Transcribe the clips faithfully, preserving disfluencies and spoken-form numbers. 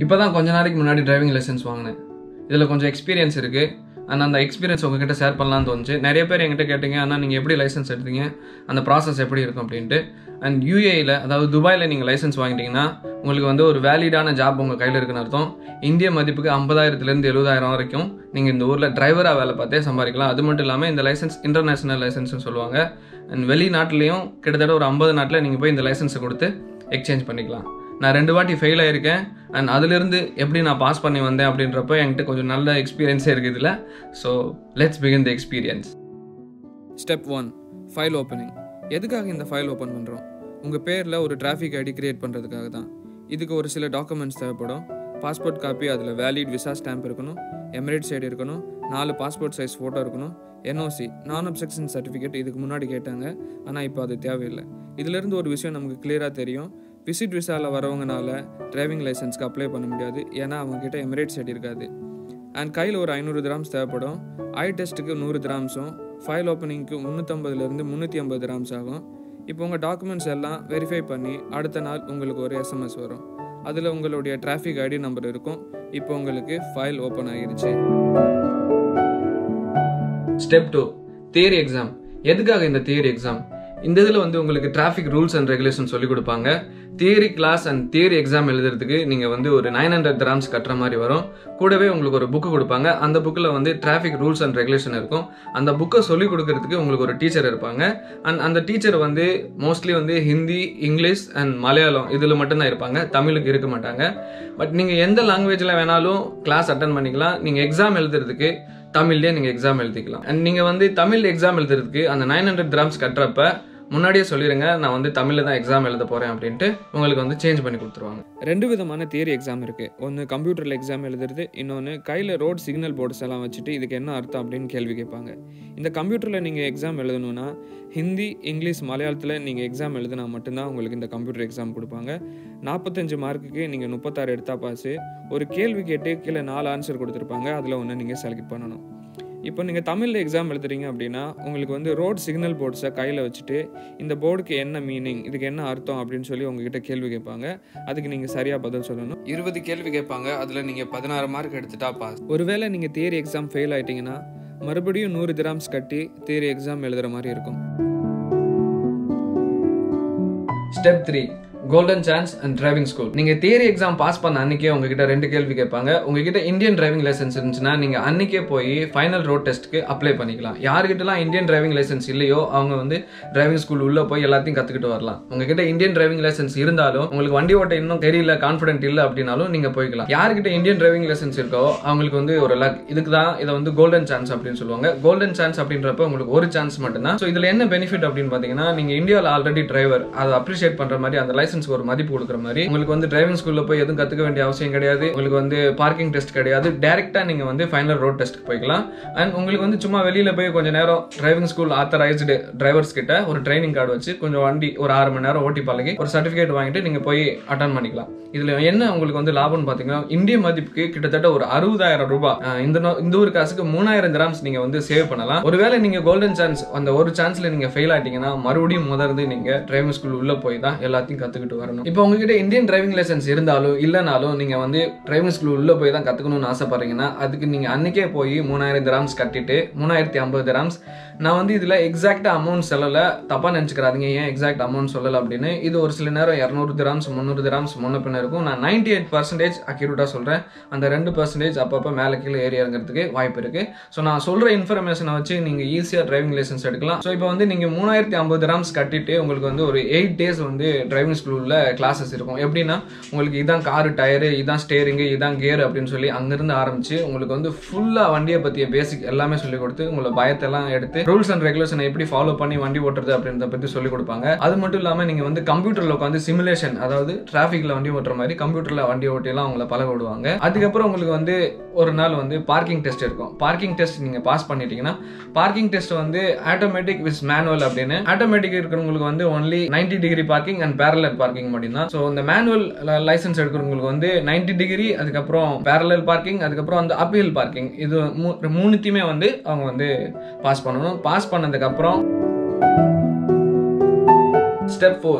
இப்போ தான் கொஞ்ச நாளைக்கு முன்னாடி டிரைவிங் லைசன்ஸ் வாங்கினேன். இதில் கொஞ்சம் எக்ஸ்பீரியன்ஸ் இருக்குது. அண்ட் அந்த எக்ஸ்பீரியன்ஸ் உங்ககிட்ட ஷேர் பண்ணலான்னு தோணுச்சு. நிறைய பேர் என்கிட்ட கேட்டீங்க, ஆனால் நீங்கள் எப்படி லைசன்ஸ் எடுத்தீங்க, அந்த ப்ராசஸ் எப்படி இருக்கும் அப்படின்ட்டு. அண்ட் யூஏஇயில், அதாவது துபாயில் நீங்கள் லைசன்ஸ் வாங்கிட்டீங்கன்னா உங்களுக்கு வந்து ஒரு வேலிடான ஜாப் உங்கள் கையில் இருக்குன்னு அர்த்தம். இந்திய மதிப்புக்கு ஐம்பதாயிரத்துலேருந்து எழுபதாயிரம் வரைக்கும் நீங்கள் இந்த ஊரில் டிரைவராக வேலை பார்த்தே சம்பாதிக்கலாம். அது மட்டும் இல்லாமல் இந்த லைசன்ஸ் இன்டர்நேஷ்னல் லைசன்ஸ்னு சொல்லுவாங்க. அண்ட் வெளிநாட்டிலையும் கிட்டத்தட்ட ஒரு ஐம்பது நாட்டில் நீங்கள் போய் இந்த லைசன்ஸை கொடுத்து எக்ஸ்சேஞ்ச் பண்ணிக்கலாம். நான் ரெண்டு வாட்டி ஃபெயில் ஆகியிருக்கேன். அண்ட் அதுலேருந்து எப்படி நான் பாஸ் பண்ணி வந்தேன் அப்படின்றப்ப என்கிட்ட கொஞ்சம் நல்ல எக்ஸ்பீரியன்ஸே இருக்குது இதில். So let's begin the experience. Step one, file opening. எதுக்காக இந்த ஃபைல் ஓப்பன் பண்ணுறோம்? உங்கள் பேரில் ஒரு டிராஃபிக் ஐடி கிரியேட் பண்ணுறதுக்காக தான். இதுக்கு ஒரு சில டாக்குமெண்ட்ஸ் தேவைப்படும். பாஸ்போர்ட் காப்பி, அதில் வேலிட் விசா ஸ்டாம்ப் இருக்கணும், எமிரேட்ஸ் ஐடி இருக்கணும், நாலு பாஸ்போர்ட் சைஸ் ஃபோட்டோ இருக்கணும், என்ஓசி நான் அப்செக்ஷன் சர்டிஃபிகேட் இதுக்கு முன்னாடி கேட்டாங்க, ஆனால் இப்போ அது தேவையில்லை. இதிலேருந்து ஒரு விஷயம் நமக்கு கிளியராக தெரியும். விசிட் விசாவில் வரவங்கனால டிரைவிங் லைசன்ஸ்க்கு அப்ளை பண்ண முடியாது, ஏன்னா அவங்கக்கிட்ட எமிரேட்ஸ் ஐடி இருக்காது. அண்ட் கையில் ஒரு ஐநூறு கிராம்ஸ் தேவைப்படும். ஐ டெஸ்ட்டுக்கு நூறு கிராம்ஸும், ஃபைல் ஓப்பனிங்க்கு முந்நூற்றம்பதுலேருந்து முந்நூற்றி ஐம்பது கிராம்ஸ் ஆகும். இப்போ உங்கள் டாக்குமெண்ட்ஸ் எல்லாம் வெரிஃபை பண்ணி அடுத்த நாள் உங்களுக்கு ஒரு எஸ்எம்எஸ் வரும். அதில் உங்களுடைய டிராஃபிக் ஐடி நம்பர் இருக்கும். இப்போ உங்களுக்கு ஃபைல் ஓப்பன் ஆகிருச்சு. Step two, theory exam. எதுக்காக இந்த தியரி எக்ஸாம்? இந்த இதில் வந்து உங்களுக்கு டிராஃபிக் ரூல்ஸ் அண்ட் ரெகுலேஷன் சொல்லிக் கொடுப்பாங்க. Theory class and theory exam எழுதுறதுக்கு நீங்கள் வந்து ஒரு நைன் ஹண்ட்ரட் கிராம்ஸ் கட்டுற மாதிரி வரும். கூடவே உங்களுக்கு ஒரு புக்கு கொடுப்பாங்க. அந்த புக்கில் வந்து டிராஃபிக் ரூல்ஸ் அண்ட் ரெகுலேஷன் இருக்கும். அந்த புக்கை சொல்லிக் கொடுக்கறதுக்கு உங்களுக்கு ஒரு டீச்சர் இருப்பாங்க. அண்ட் அந்த டீச்சர் வந்து மோஸ்ட்லி வந்து ஹிந்தி, இங்கிலீஷ் அண்ட் மலையாளம் இதில் மட்டும்தான் இருப்பாங்க. தமிழுக்கு இருக்க மாட்டாங்க. பட் நீங்கள் எந்த லாங்குவேஜில் வேணாலும் கிளாஸ் அட்டன் பண்ணிக்கலாம். நீங்கள் எக்ஸாம் எழுதுறதுக்கு தமிழ்லேயே நீங்கள் எக்ஸாம் எழுதிக்கலாம். அண்ட் நீங்கள் வந்து தமிழ் எக்ஸாம் எழுதுறதுக்கு அந்த நைன் ஹண்ட்ரட் கிராம்ஸ் கட்டுறப்ப முன்னாடியே சொல்லிடுங்க, நான் வந்து தமிழில் தான் எக்ஸாம் எழுத போகிறேன் அப்படின்ட்டு உங்களுக்கு வந்து சேஞ்ச் பண்ணி கொடுத்துருவாங்க. ரெண்டு விதமான தியரி எக்ஸாம் இருக்குது. ஒன்று கம்ப்யூட்டரில் எக்ஸாம் எழுதுறது, இன்னொன்று கையில் ரோட் சிக்னல் போர்ட்ஸ் எல்லாம் வச்சுட்டு இதுக்கு என்ன அர்த்தம் அப்படின்னு கேள்வி கேட்பாங்க. இந்த கம்ப்யூட்டரில் நீங்கள் எக்ஸாம் எழுதணுன்னா ஹிந்தி, இங்கிலீஷ், மலையாளத்தில் நீங்கள் எக்ஸாம் எழுதுனா மட்டும்தான் உங்களுக்கு இந்த கம்ப்யூட்டர் எக்ஸாம் கொடுப்பாங்க. நாற்பத்தஞ்சு மார்க்குக்கு நீங்கள் முப்பத்தாறு எடுத்தா பாஸு. ஒரு கேள்வி கேட்டு கீழே நாலு ஆன்சர் கொடுத்துருப்பாங்க, அதில் ஒன்று நீங்கள் செலக்ட் பண்ணணும். இப்போ நீங்கள் தமிழில் எக்ஸாம் எழுதுறீங்க அப்படின்னா உங்களுக்கு வந்து ரோட் சிக்னல் போர்ட்ஸை கையில் வச்சுட்டு இந்த போர்டுக்கு என்ன மீனிங், இதுக்கு என்ன அர்த்தம் அப்படின்னு சொல்லி உங்ககிட்ட கேள்வி கேட்பாங்க. அதுக்கு நீங்கள் சரியாக பதில் சொல்லணும். இருபது கேள்வி கேட்பாங்க, அதில் நீங்கள் பதினாறு மார்க் எடுத்துட்டா பாஸ். ஒருவேளை நீங்கள் தியரி எக்ஸாம் ஃபெயில் ஆகிட்டீங்கன்னா மறுபடியும் நூறு கிராம்ஸ் கட்டி தியரி எக்ஸாம் எழுதுகிற மாதிரி இருக்கும். Step three, golden chance and driving school. நீங்க தியரி எக்ஸாம் பாஸ் பண்ண அன்னைக்கே உங்ககிட்ட ரெண்டு கேள்வி கேட்பாங்க. உங்ககிட்ட இந்தியன் டிரைவிங் லைசன்ஸ் இருந்துச்சுன்னா நீங்க அன்னைக்கே போய் ஃபைனல் ரோட் டெஸ்ட்க்கு அப்ளை பண்ணிக்கலாம். யார்கிட்டலாம் இந்தியன் டிரைவிங் லைசன்ஸ் இல்லையோ அவங்க வந்து டிரைவிங் ஸ்கூல் உள்ள போய் எல்லாத்தையும் கத்துக்கிட்டு வரலாம். உங்ககிட்ட இந்தியன் டிரைவிங் லைசன்ஸ் இருந்தாலும் உங்களுக்கு வண்டி ஓட்ட இன்னும் தெரியல, கான்ஃபிடென்ட் இல்லை அப்படின்னாலும் நீங்க போய்க்கலாம். யார்கிட்ட இந்தியன் டிரைவிங் லைசன்ஸ் இருக்கோ அவங்களுக்கு வந்து ஒரு லக். இதுக்கு தான் இதை வந்து கோல்டன் சான்ஸ் அப்படின்னு சொல்லுவாங்க. கோல்டன் சான்ஸ் அப்படின்றப்ப உங்களுக்கு ஒரு சான்ஸ் மட்டும்தான். ஸோ இதுல என்ன பெனிஃபிட் அப்படின்னு பாத்தீங்கன்னா, நீங்க இந்தியாவில் ஆல்ரெடி டிரைவர், அதை அப்ரிஷியேட் பண்ற மாதிரி அந்த லைசன்ஸ் ஒரு மதிப்பு கொடுக்குற மாதிரி உங்களுக்கு வந்து டிரைவிங் ஸ்கூல்ல போய் எதுவும் கத்துக்க வேண்டிய அவசியம் கிடையாது. உங்களுக்கு வந்து பார்க்கிங் டெஸ்ட் கிடையாது. டைரக்டா நீங்க வந்து ஃபைனல் ரோட் டெஸ்ட்க்கு போய்க்கலாம். அண்ட் உங்களுக்கு வந்து சும்மா வெளியில போய் கொஞ்ச நேரம் டிரைவிங் ஸ்கூல் ஆத்தரைஸ்டு டிரைவர்ஸ் கிட்ட ஒரு ட்ரைனிங் கார்டு வச்சு கொஞ்சம் வண்டி ஒரு ஆறு மணி நேரம் ஓட்டி பழகி ஒரு சர்டிபிகேட் வாங்கிட்டு நீங்க போய் அட்டன் பண்ணிக்கலாம். இதுல என்ன உங்களுக்கு வந்து லாபம்னு பாத்தீங்கன்னா, இந்திய மதிப்புக்கு கிட்டத்தட்ட ஒரு அறுபதாயிரம் ரூபாய், இந்த இந்த ஒரு காசுக்கு மூணாயிரம் கிராம்ஸ் நீங்க வந்து சேவ் பண்ணலாம். ஒருவேளை நீங்க கோல்டன் சான்ஸ் அந்த ஒரு சான்ஸ்ல நீங்க ஃபெயில் ஆயிட்டீங்கன்னா மறுபடியும் முதல்ல நீங்க டிரைவிங் ஸ்கூல் உள்ள போய் தான் எல்லாத்தையும் கத்துக்கிட்டு வரணும். இப்போ உங்ககிட்ட இந்தியன் டிரைவிங் லைசன்ஸ் இருந்தாலும் இல்லைனாலும் நீங்க வந்து டிரைவிங் ஸ்கூல் உள்ள போய் தான் கத்துக்கணும்னு ஆசைப்படுறீங்கன்னா அதுக்கு நீங்க அன்னைக்கே போய் மூணாயிரம் கிராம்ஸ் கட்டிட்டு மூணாயிரத்தி ஐம்பது கிராம்ஸ். நான் வந்து இதுல எக்ஸாக்டா அமௌண்ட் சொல்லல, தப்பா நினைச்சுக்கிறாதீங்க. ஏன் எக்ஸாக்ட் அமௌண்ட் சொல்லல அப்படின்னு, இது ஒரு சில நேரம் இருநூறு கிராம்ஸ் முந்நூறு கிராம்ஸ் முன்ன பின்ன இருக்கும். நான் நைன்டி எயிட் பர்சன்டேஜ் அக்யூரேட்டா சொல்றேன். அந்த ரெண்டு பர்சன்டேஜ் அப்பப்போ மேலே கீழே ஏறி இறங்கிறதுக்கு வாய்ப்பு இருக்கு. ஸோ நான் சொல்ற இன்ஃபர்மேஷனை வச்சு நீங்க ஈஸியா டிரைவிங் லைசன்ஸ் எடுக்கலாம். ஸோ இப்போ வந்து நீங்க மூணாயிரத்தி ஐம்பது கிராம்ஸ் கட்டிட்டு உங்களுக்கு வந்து ஒரு எயிட் டேஸ் வந்து டிரைவிங் ஸ்கூல்ல கிளாஸஸ் இருக்கும். எப்படின்னா உங்களுக்கு இதான் காரு டயரு, இதான் ஸ்டேரிங்கு, இதான் கியர் அப்படின்னு சொல்லி அங்கிருந்து ஆரம்பிச்சு உங்களுக்கு வந்து ஃபுல்லா வண்டியை பத்திய பேசிக் எல்லாமே சொல்லி கொடுத்து உங்களை பயத்தெல்லாம் எடுத்து ரூல்ஸ் அண்ட் ரெகுலேஷனை எப்படி ஃபாலோ பண்ணி வண்டி ஓட்டுறது அப்படின்றத பத்தி சொல்லி கொடுப்பாங்க. அது மட்டும் இல்லாம நீங்க வந்து கம்ப்யூட்டர்ல உட்காந்து சிமுலேஷன், அதாவது டிராபிக்ல வண்டி ஓட்டுற மாதிரி கம்ப்யூட்டர்ல வண்டி ஓட்டி எல்லாம் உங்களை பழக விடுவாங்க. அதுக்கப்புறம் உங்களுக்கு வந்து ஒரு நாள் வந்து பார்க்கிங் டெஸ்ட் இருக்கும். பார்க்கிங் டெஸ்ட் நீங்க பாஸ் பண்ணிட்டீங்கன்னா பார்க்கிங் டெஸ்ட் வந்து ஆட்டோமேட்டிக் வித் மேனுவல் அப்படின்னு. ஆட்டோமேட்டிக் இருக்கிறவங்களுக்கு வந்து only ninety degree parking and parallel parking மட்டும் தான். ஸோ இந்த மேனுவல் லைசன்ஸ் எடுக்கிறவங்களுக்கு வந்து நைன்டி டிகிரி, அதுக்கப்புறம் பேரலல் பார்க்கிங், அதுக்கப்புறம் அந்த அப்பீல் பார்க்கிங், இது மூணுத்தையுமே வந்து அவங்க வந்து பாஸ் பண்ணணும். பாஸ் பண்ணதுக்கு அப்புறம் step four,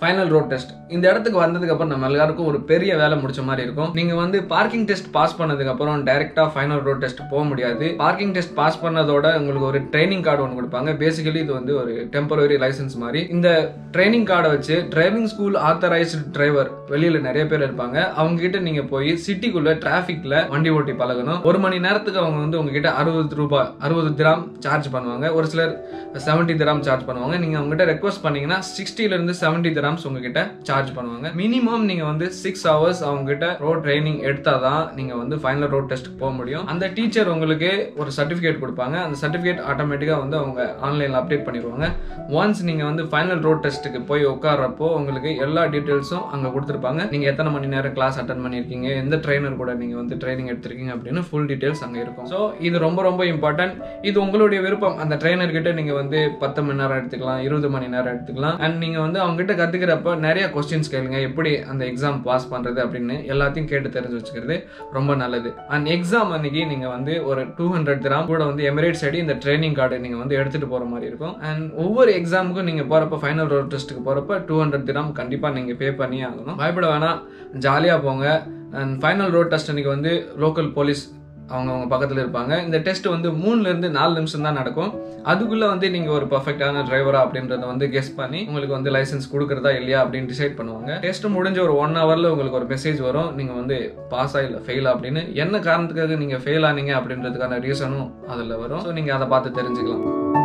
final road test. இந்த இடத்துக்கு வந்ததுக்கு அப்புறம் நம்ம எல்லாருக்கும் ஒரு பெரிய வேலை முடிச்ச மாதிரி இருக்கும். நீங்க வந்து பார்க்கிங் டெஸ்ட் பாஸ் பண்ணதுக்கு அப்புறம் டைரக்டா ஃபைனல் ரோட் டெஸ்ட் போக முடியாது. பார்க்கிங் டெஸ்ட் பாஸ் பண்ணதோட உங்களுக்கு ஒரு ட்ரைனிங் கார்டு ஒன்று கொடுப்பாங்க. பேசிக்கலி இது வந்து ஒரு டெம்பரரி லைசன்ஸ் மாதிரி. இந்த ட்ரைனிங் கார்டை வச்சு டிரைவிங் ஸ்கூல் ஆத்தரைஸ்டு டிரைவர் வெளியில நிறைய பேர் இருப்பாங்க. அவங்க கிட்ட நீங்க போய் சிட்டிக்குள்ள டிராபிக்ல வண்டி ஓட்டி பழகணும். ஒரு மணி நேரத்துக்கு அவங்க வந்து உங்ககிட்ட அறுபது ரூபாய் அறுபது திராம் சார்ஜ் பண்ணுவாங்க. ஒரு சிலர் செவன்டி திராம் சார்ஜ் பண்ணுவாங்க. நீங்க அவங்ககிட்ட ரெக்வஸ்ட் பண்ணீங்கன்னா சிக்ஸ்டில இருந்து செவன்டி திராம்ஸ் உங்ககிட்ட சார்ஜ் பண்ணுவாங்க. மினிமம் நீங்க வந்து சிக்ஸ் ஹவர்ஸ் அவங்க கிட்ட ரோட் ட்ரைனிங் எடுத்தாதான் நீங்க வந்து ஃபைனல் ரோட் டெஸ்ட் போக முடியும். அந்த டீச்சர் உங்களுக்கு ஒரு சர்டிபிகேட் கொடுப்பாங்க. அந்த சர்டிபிகேட் ஆட்டோமேட்டிக்கா வந்து அவங்க ஆன்லைன்ல அப்டேட் பண்ணிடுவாங்க. ஒன்ஸ் நீங்க வந்து ஃபைனல் ரோட் டெஸ்ட்டுக்கு போய் உட்கார்றப்போ உங்களுக்கு எல்லா டீடைல்ஸும் அங்க கொடுத்துருப்பாங்க. நீங்க எத்தனை மணி நேரம் கிளாஸ் அட்டன் பண்ணிருக்கீங்க, எந்த ட்ரைனர் கூட நீங்க வந்து ட்ரைனிங் எடுத்திருக்கீங்க அப்படின்னு ஃபுல் டீடைல்ஸ் அங்க இருக்கும். ஸோ இது ரொம்ப ரொம்ப இம்பார்ட்டன்ட். இது உங்களுடைய விருப்பம். அந்த ட்ரைனர் கிட்ட நீங்க வந்து பத்து மணி நேரம் எடுத்துக்கலாம், இருபது மணி நேரம் எடுத்துக்கலாம். அண்ட் நீங்க வந்து அவங்க கிட்ட கத்துக்கிறப்ப நிறைய கொஸ்டின்ஸ் கேளுங்க. எப்படி அந்த எக்ஸாம் பாஸ் பண்றது அப்படின்னு எல்லாத்தையும் கேட்டு தெரிஞ்சு வச்சுக்கிறது ரொம்ப நல்லது. அண்ட் எக்ஸாம் அன்னைக்கு நீங்க வந்து ஒரு டூ ஹண்ட்ரட் திராம் கூட வந்து எமிரேட்ஸ் ஐடி இந்த ட்ரைனிங் கார்டு நீங்க வந்து எடுத்துட்டு போற மாதிரி இருக்கும். அண்ட் ஒவ்வொரு எக்ஸாமுக்கும் நீங்க போறப்ப ஃபைனல் ரோட் டெஸ்ட்டுக்கு போறப்ப டூ ஹண்ட்ரட் திராம் கண்டிப்பா நீங்க பே பண்ணி ஆகணும். பயப்பட வேணாம், ஜாலியா போங்க. அண்ட் ஃபைனல் ரோட் டெஸ்ட் அன்னைக்கு வந்து லோக்கல் போலீஸ் அவங்க அவங்க பக்கத்தில் இருப்பாங்க. இந்த டெஸ்ட் வந்து மூணுல இருந்து நாலு நிமிஷம் தான் நடக்கும். அதுக்குள்ள வந்து நீங்க ஒரு பர்ஃபெக்டான டிரைவரா அப்படின்றத வந்து கெஸ் பண்ணி உங்களுக்கு வந்து லைசன்ஸ் கொடுக்கறதா இல்லையா அப்படின்னு டிசைட் பண்ணுவாங்க. டெஸ்ட் முடிஞ்ச ஒரு ஒன் ஹவர்ல உங்களுக்கு ஒரு மெசேஜ் வரும், நீங்க வந்து பாஸா இல்ல ஃபெயிலா அப்படின்னு. என்ன காரணத்துக்காக நீங்க ஃபெயில் ஆனீங்க அப்படின்றதுக்கான ரீசனும் அதுல வரும். ஸோ நீங்க அதை பார்த்து தெரிஞ்சுக்கலாம்.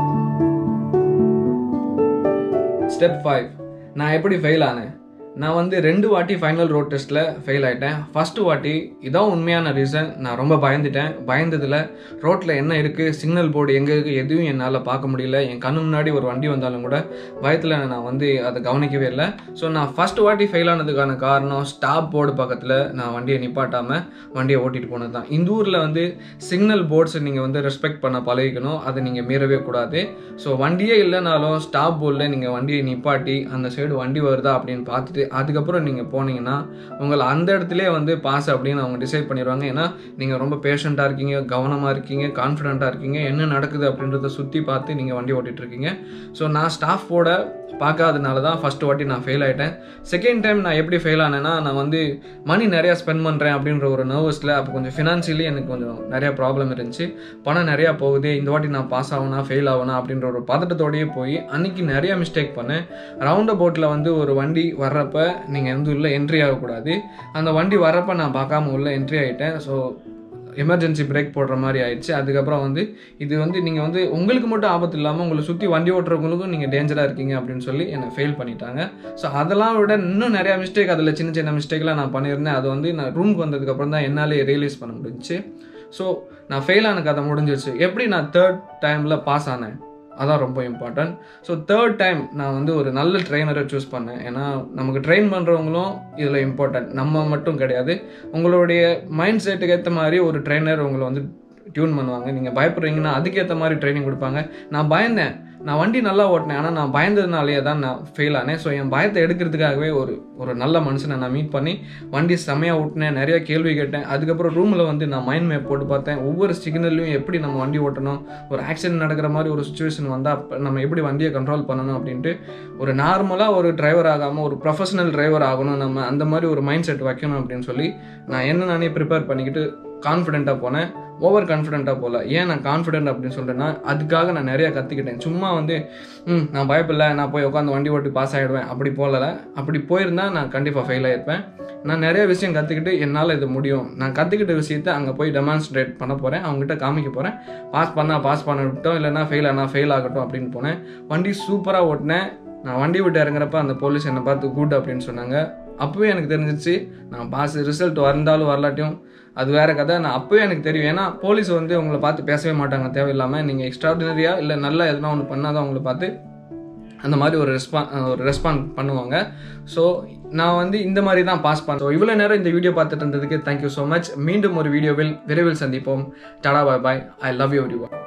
ஸ்டெப் ஃபைவ், நான் எப்படி ஃபெயில் ஆனேன்? நான் வந்து ரெண்டு வாட்டி ஃபைனல் ரோட் டெஸ்ட்டில் ஃபெயில் ஆகிட்டேன். ஃபஸ்ட்டு வாட்டி இதான் உண்மையான ரீசன். நான் ரொம்ப பயந்துட்டேன். பயந்ததில் ரோட்டில் என்ன இருக்குது, சிக்னல் போர்டு எங்கே இருக்குது, எதுவும் என்னால் பார்க்க முடியல. என் கண்ணு முன்னாடி ஒரு வண்டி வந்தாலும் கூட பயத்தில் நான் வந்து அதை கவனிக்கவே இல்லை. ஸோ நான் ஃபஸ்ட்டு வாட்டி ஃபெயில் ஆனதுக்கான காரணம் ஸ்டாப் போர்டு பக்கத்தில் நான் வண்டியை நிப்பாட்டாமல் வண்டியை ஓட்டிகிட்டு போனது தான். இந்த ஊரில் வந்து சிக்னல் போர்ட்ஸை நீங்கள் வந்து ரெஸ்பெக்ட் பண்ண பழகிக்கணும். அதை நீங்கள் மீறவே கூடாது. ஸோ வண்டியே இல்லைனாலும் ஸ்டாப் போர்டில் நீங்கள் வண்டியை நிப்பாட்டி அந்த சைடு வண்டி வருதா அப்படின்னு பார்த்துட்டு அதுக்கப்புறம் நீங்கள் போனீங்கன்னா உங்களை அந்த இடத்துலேயே வந்து பாஸ் அப்படின்னு அவங்க டிசைட் பண்ணிடுவாங்க. ஏன்னா நீங்கள் ரொம்ப பேஷண்ட்டாக இருக்கீங்க, கவனமாக இருக்கீங்க, கான்ஃபிடென்ட்டாக இருக்கீங்க, என்ன நடக்குது அப்படின்றத சுற்றி பார்த்து நீங்கள் வண்டி ஓட்டிகிட்டு இருக்கீங்க. ஸோ நான் ஸ்டாஃப் போட பார்க்காதனால தான் ஃபஸ்ட்டு வாட்டி நான் ஃபெயில் ஆகிட்டேன். செகண்ட் டைம் நான் எப்படி ஃபெயில் ஆனேன்னா, நான் வந்து மணி நிறையா ஸ்பெண்ட் பண்ணுறேன் அப்படின்ற ஒரு நர்வஸில், அப்போ கொஞ்சம் ஃபினான்ஷியலி எனக்கு கொஞ்சம் நிறையா ப்ராப்ளம் இருந்துச்சு. பணம் நிறையா போகுது, இந்த வாட்டி நான் பாஸ் ஆகணும் ஃபெயில் ஆகணும் அப்படின்ற ஒரு பதட்டத்தோடையே போய் அன்றைக்கி நிறையா மிஸ்டேக் பண்ணேன். ரவுண்ட் அபவுட்டில் வந்து ஒரு வண்டி வர்றப்ப நீங்கள் வந்து உள்ளே என்ட்ரி ஆகக்கூடாது. அந்த வண்டி வர்றப்ப நான் பார்க்காம உள்ளே என்ட்ரி ஆகிட்டேன். ஸோ எமர்ஜென்சி பிரேக் போடுற மாதிரி ஆயிடுச்சு. அதுக்கப்புறம் வந்து இது வந்து நீங்கள் வந்து உங்களுக்கு மட்டும் ஆபத்து இல்லாமல் உங்களை சுற்றி வண்டி ஓட்டுறவங்களுக்கும் நீங்கள் டேஞ்சராக இருக்கீங்க அப்படின்னு சொல்லி என்னை ஃபெயில் பண்ணிட்டாங்க. ஸோ அதெல்லாம் விட இன்னும் நிறையா மிஸ்டேக், அதில் சின்ன சின்ன மிஸ்டேக்லாம் நான் பண்ணியிருந்தேன். அது வந்து நான் ரூமுக்கு வந்ததுக்கப்புறம் தான் என்னாலே ரியலைஸ் பண்ண முடிஞ்சிச்சு. ஸோ நான் ஃபெயில் ஆன கதை முடிஞ்சிருச்சு. எப்படி நான் தேர்ட் டைமில் பாஸ் ஆனேன், அதான் ரொம்ப இம்பார்ட்டன்ட். ஸோ தேர்ட் டைம் நான் வந்து ஒரு நல்ல ட்ரெயினரை சூஸ் பண்ணேன். ஏன்னா நமக்கு ட்ரெயின் பண்ணுறவங்களும் இதில் இம்பார்ட்டன்ட், நம்ம மட்டும் கிடையாது. உங்களுடைய மைண்ட் செட்டுக்கு ஏற்ற மாதிரி ஒரு ட்ரெயினர் உங்களை வந்து டியூன் பண்ணுவாங்க. நீங்கள் பயப்படுறீங்கன்னா அதுக்கேற்ற மாதிரி ட்ரைனிங் கொடுப்பாங்க. நான் பயந்தேன், நான் வண்டி நல்லா ஓட்டினேன், ஆனால் நான் பயந்ததுனாலேயே தான் நான் ஃபெயில் ஆனேன். ஸோ என் பயத்தை எடுக்கிறதுக்காகவே ஒரு ஒரு நல்ல மனுஷனை நான் மீட் பண்ணி வண்டி செம்மையாக ஓட்டினேன், நிறைய கேள்வி கேட்டேன். அதுக்கப்புறம் ரூமில் வந்து நான் மைண்ட் மேப் போட்டு பார்த்தேன். ஒவ்வொரு சிக்னல்லையும் எப்படி நம்ம வண்டி ஓட்டணும், ஒரு ஆக்சிடென்ட் நடக்கிற மாதிரி ஒரு சுச்சுவேஷன் வந்தால் நம்ம எப்படி வண்டியை கண்ட்ரோல் பண்ணணும் அப்படின்ட்டு ஒரு நார்மலாக ஒரு டிரைவர் ஆகாமல் ஒரு ப்ரொஃபஷனல் டிரைவர் ஆகணும், நம்ம அந்த மாதிரி ஒரு மைண்ட் செட் வைக்கணும் அப்படின்னு சொல்லி நான் என்ன நானே ப்ரிப்பேர் பண்ணிக்கிட்டு கான்ஃபிடென்ட்டாக போனேன். ஓவர் கான்ஃபிடென்ட்டாக போகல. ஏன் நான் கான்ஃபிடென்ட் அப்படின்னு சொல்கிறேன்னா, அதுக்காக நான் நிறையா கற்றுக்கிட்டேன். சும்மா வந்து ம் நான் பயப்பில்லை, நான் போய் உட்காந்து வண்டி ஓட்டி பாஸ் ஆகிடுவேன் அப்படி போகலை. அப்படி போயிருந்தால் நான் கண்டிப்பாக ஃபெயில் ஆகிருப்பேன். நான் நிறைய விஷயம் கற்றுக்கிட்டு என்னால் இது முடியும், நான் கற்றுக்கிட்ட விஷயத்தை அங்கே போய் டெமான்ஸ்ட்ரேட் பண்ண போகிறேன், அவங்ககிட்ட காமிக்க போகிறேன். பாஸ் பண்ணால் பாஸ் பண்ண விட்டோம், இல்லைனா ஃபெயில் ஆனால் ஃபெயில் ஆகட்டும் அப்படின்னு போனேன். வண்டி சூப்பராக ஓட்டினேன். நான் வண்டி விட்டு இறங்குறப்ப அந்த போலீஸ் என்னை பார்த்து குட் அப்படின்னு சொன்னாங்க. அப்போவே எனக்கு தெரிஞ்சிச்சு நான் பாஸ், ரிசல்ட் வந்தாலும் வரலாட்டியும் அது வேறு கதை. நான் அப்போவே எனக்கு தெரியும். ஏன்னா போலீஸ் வந்து உங்களை பார்த்து பேசவே மாட்டாங்க தேவையில்லாமல். நீங்கள் எக்ஸ்ட்ராடினரியாக இல்லை நல்லா எதுனா ஒன்று பண்ணால் தான் உங்களை பார்த்து அந்த மாதிரி ஒரு ரெஸ்பான் ஒரு ரெஸ்பாண்ட் பண்ணுவாங்க. ஸோ நான் வந்து இந்த மாதிரி தான் பாஸ் பண்ணேன். ஸோ இவ்வளோ நேரம் இந்த வீடியோ பார்த்துட்டு இருந்ததுக்கு தேங்க்யூ ஸோ மச். மீண்டும் ஒரு வீடியோவில் விரைவில் சந்திப்போம். Tata bye bye. I love you everyone.